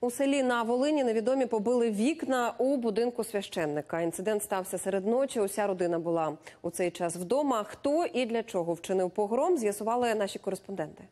У селі на Волині невідомі побили вікна у будинку священника. Інцидент стався серед ночі. Уся родина була у цей час вдома. Хто і для чого вчинив погром, з'ясували наші кореспонденти.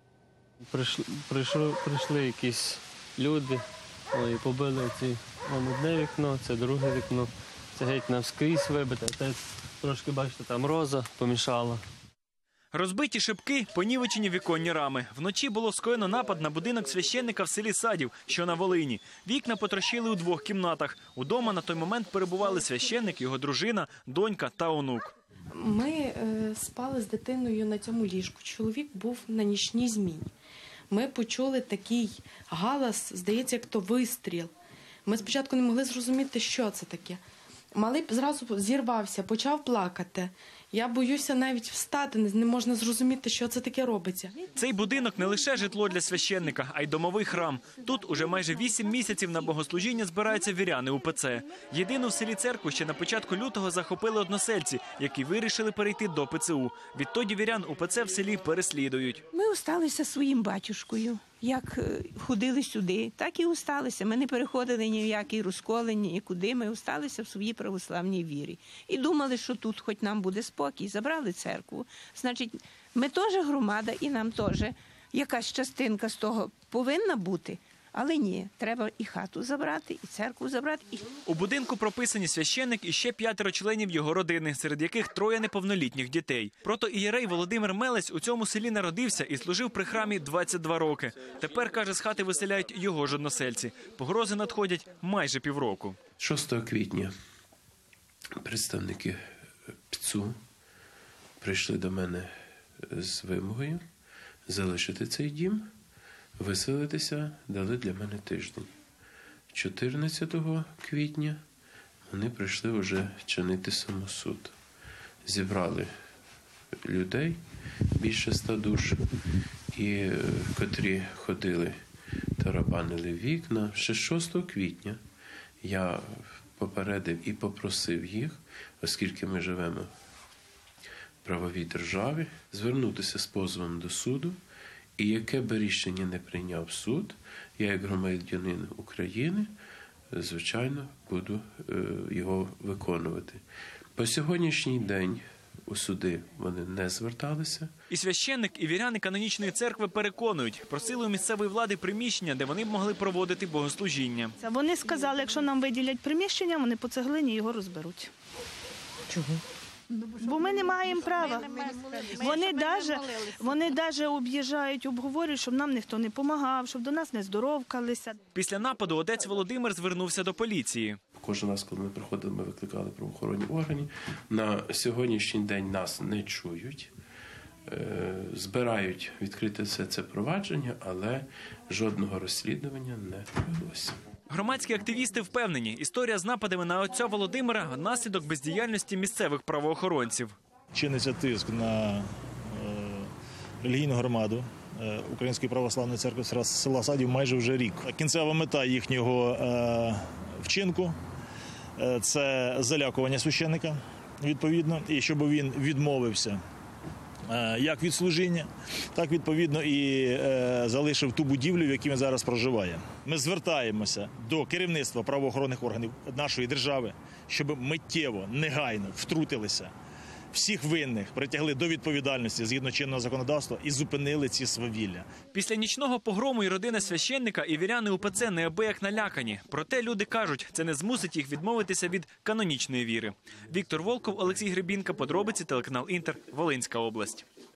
Прийшли якісь люди і побили одне вікно, це друге вікно. Це геть навскрізь вибите. Те трошки, бачите, там роза помішала. Розбиті шибки, понівечені віконні рами. Вночі було скоєно напад на будинок священника в селі Садів, що на Волині. Вікна потрощили у 2 кімнатах. Удома на той момент перебували священник, його дружина, донька та онук. Ми спали з дитиною на цьому ліжку. Чоловік був на нічній зміні. Ми почули такий галас, здається, як то вистріл. Ми спочатку не могли зрозуміти, що це таке. Малий зразу зірвався, почав плакати. Я боюся навіть встати, не можна зрозуміти, що це таке робиться. Цей будинок не лише житло для священника, а й домовий храм. Тут уже майже 8 місяців на богослужіння збираються віряни УПЦ. Єдину в селі церкву ще на початку лютого захопили односельці, які вирішили перейти до ПЦУ. Відтоді вірян УПЦ в селі переслідують. Ми осталися своїм батюшкою. Як ходили сюди, так і осталися. Ми не переходили ні в які розколи, нікуди. Ми осталися в своїй православній вірі. І думали, що тут хоч нам буде спокій. Забрали церкву. Значить, ми теж громада і нам теж якась частинка з того повинна бути. Але ні, треба і хату забрати, і церкву забрати. У будинку прописані священник і ще 5 членів його родини, серед яких 3 неповнолітніх дітей. Протоієрей Володимир Мелець у цьому селі народився і служив при храмі 22 роки. Тепер, каже, з хати виселяють його ж односельці. Погрози надходять майже півроку. 6 квітня представники ПЦУ прийшли до мене з вимогою залишити цей дім. Виселитися дали для мене тиждень. 14 квітня вони прийшли вже чинити самосуд. Зібрали людей, більше 100 душ, і котрі ходили, тарабанили вікна. Ще 6 квітня я попередив і попросив їх, оскільки ми живемо в правовій державі, звернутися з позовом до суду. І яке б рішення не прийняв суд, я як громадянин України, звичайно, буду його виконувати. По сьогоднішній день у суди вони не зверталися. І священник, і віряни канонічної церкви переконують, просили у місцевої влади приміщення, де вони б могли проводити богослужіння. Вони сказали, якщо нам виділять приміщення, вони по цеглині його розберуть. Чого? Бо ми не маємо права. Вони навіть об'їжджають, обговорюють, щоб нам ніхто не допомагав, щоб до нас не здоровкалися. Після нападу отець Володимир звернувся до поліції. Кожен раз, коли ми приходили, ми викликали правоохоронні органи. На сьогоднішній день нас не чують. Збирають відкрити все це провадження, але жодного розслідування не провелося. Громадські активісти впевнені, історія з нападами на отця Володимира – наслідок бездіяльності місцевих правоохоронців. Чиниться тиск на релігійну громаду Української православної церкви села Садів майже вже рік. Кінцева мета їхнього вчинку – це залякування священника, відповідно, і щоб він відмовився як від служіння, так, відповідно, і залишив ту будівлю, в якій він зараз проживає. Ми звертаємося до керівництва правоохоронних органів нашої держави, щоб миттєво, негайно втрутилися, всіх винних притягли до відповідальності згідно чинного законодавства і зупинили ці свавілля. Після нічного погрому і родина священника, і віряни УПЦ неабияк налякані. Проте люди кажуть, це не змусить їх відмовитися від канонічної віри. Віктор Волков, Олексій Гребінка, подробиці, телеканал Інтер, Волинська область.